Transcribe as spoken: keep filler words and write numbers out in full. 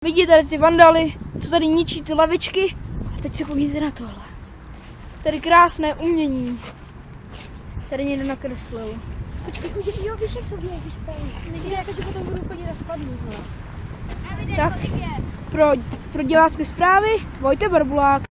Vidíte tady ty vandaly, co tady ničí ty lavičky. A teď se koukněte na tohle. Tady krásné umění. Tady někdo nakreslil. Počkej, jo, víš, jak to běží, když tady. Vidíte, jako, že potom budu chodit a spadnu. Tak, pro, pro divácké zprávy Vojta Barbulák.